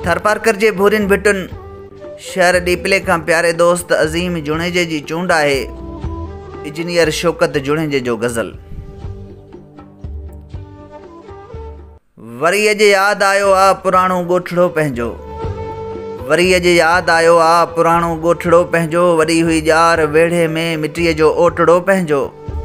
थरपारकर जे भूरिन भिटुन शहर डीपले का प्यारे दोस्त अज़ीम जुणेजे जी चूंड है। इंजीनियर शौकत जुणेजे जो गज़ल। वरी अॼु याद आयो आ पुराणो ॻोठड़ो पंहिंजो। वरी अॼु याद आयो आ पुराणो ॻोठड़ो पंहिंजो। वरी हुई ॼार वेढ़े में मिट्टीअ जो ओटड़ो पंहिंजो।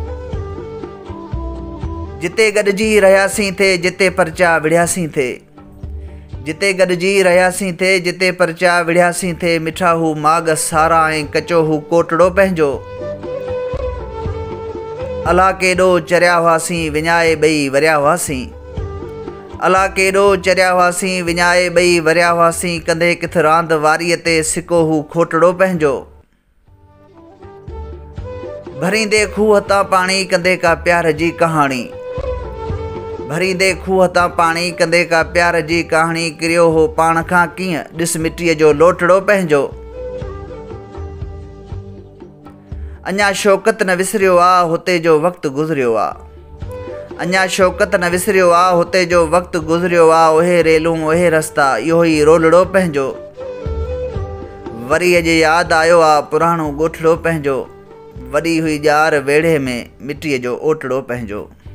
जिते गॾिजी रहियासीं थे जिते परचा विढ़ियासीं थे। जिते गॾिजी रहियासीं थे जिते परचा विढ़ियासीं थे। मिठा हू माग सारा ऐं कचो हू कोटड़ो पंहिंजो। अला केॾो चरिया हुआसीं विञाए ॿई वरिया हुआसीं। अला केॾो चरिया हुआसीं विञाए ॿई वरिया हुआसीं। कंधे किथ रांदि वारीअ ते सिको हू खोटड़ो पंहिंजो। भरींदे खूह तां पाणी कंदे का प्यार जी कहाणी। भरींदे खूह तां पाणी कंदे का प्यार जी कहाणी। किरियो हो पाण खां कीअं ॾिस मिट्टीअ जो लोटड़ो पंहिंजो। अञा शौकत न विसरियो आ हुते जो वक़्तु गुज़रियो आ। अञा शौकत न विसरियो आ हुते जो वक़्तु गुज़रियो आ। उहे रेलूं उहे रस्ता इहो ई रोलड़ो पंहिंजो। वरी अॼु यादि आयो आ पुराणो ॻोठड़ो पंहिंजो। वॾी हुई ॼार वेढ़े में मिट्टीअ जो ओटड़ो पंहिंजो।